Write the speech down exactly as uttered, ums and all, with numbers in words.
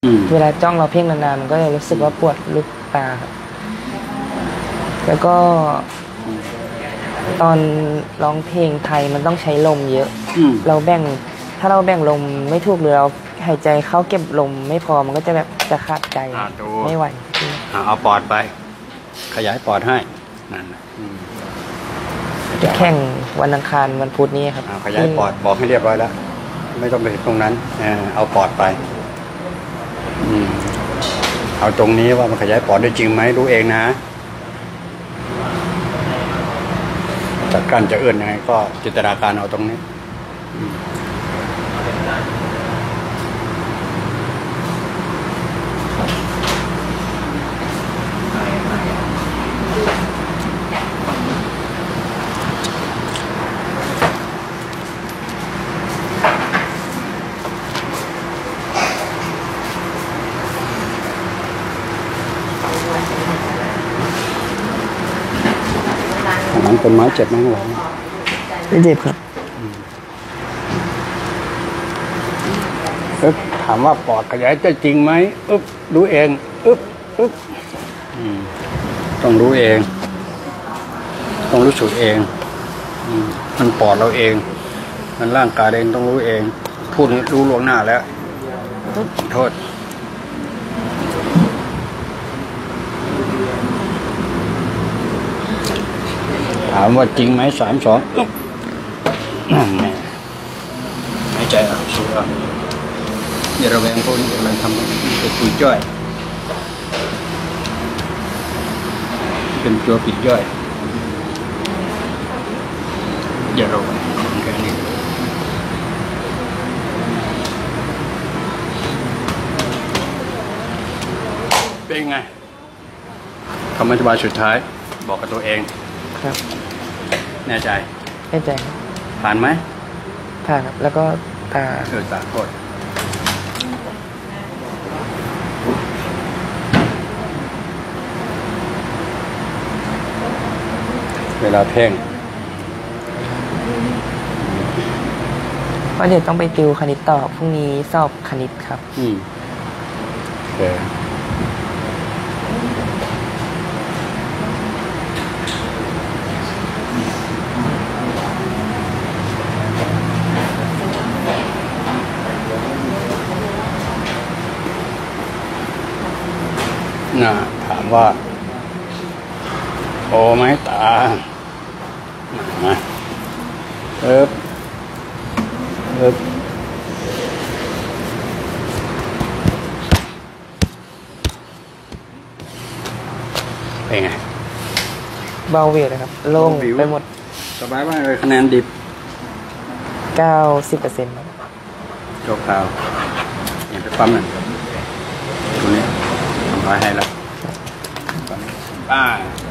เวลาจ้องเราเพ่งนานๆมันก็จะรู้สึกว่าปวดลูกตาครับแล้วก็ตอนร้องเพลงไทยมันต้องใช้ลมเยอะเราแบ่งถ้าเราแบ่งลมไม่ถูกหรือเราหายใจเข้าเก็บลมไม่พอมันก็จะแบบจะขาดใจไม่ไหวเอาปอดไปขยายปอดให้นั่นจะแข่งวันอังคารวันพุธนี้ครับขยายปอดบอกให้เรียบร้อยแล้วไม่ต้องไปตรงนั้นเอาปอดไปเอาตรงนี้ว่ามันขยายปอดได้จริงไหมรู้เองนะจัดการจะเอื้อนยังไงก็จินตนาการเอาตรงนี้มันเป็นไม้เจ็บไหมหรอไม่เจ็บครับอึ๊บถามว่าปอดขยายได้จริงไหมอึ๊บรู้เองอึ๊บอึ๊บต้องรู้เองต้องรู้สึกเองมันปอดเราเองมันร่างกายเองต้องรู้เองพูดนี้รู้ล่วงหน้าแล้วโทษถามว่าจริงไหมสามสองหายใจอ่ะสูดอ่ะอย่าระแวงพวกนี้กำลังทำเป็นปุยจ้อยเป็นตัวปิดย่อยอย่าระแวงแค่นี้เป็นไงคำอธิบายสุดท้ายบอกกับตัวเองครับแน่ใจแน่ใจผ่านไหมผ่านครับแล้วก็ตาเออตาโทษเวลาเพ่งก็เดี๋ยวต้องไปติวคณิตต่อพรุ่งนี้สอบคณิตครับอืมโอเคน่ะถามว่าโอไหมตามาเอิบเอิบเป็นไงเบาเวทนะครับโล่งไปหมดสบายมากเลยคะแนนดิบเก้าสิบเปอร์เซ็นต์ ครับโชคข่าวอย่างไปปั๊มหนึ่งตัวนี้ทำร้ายให้แล้วป้า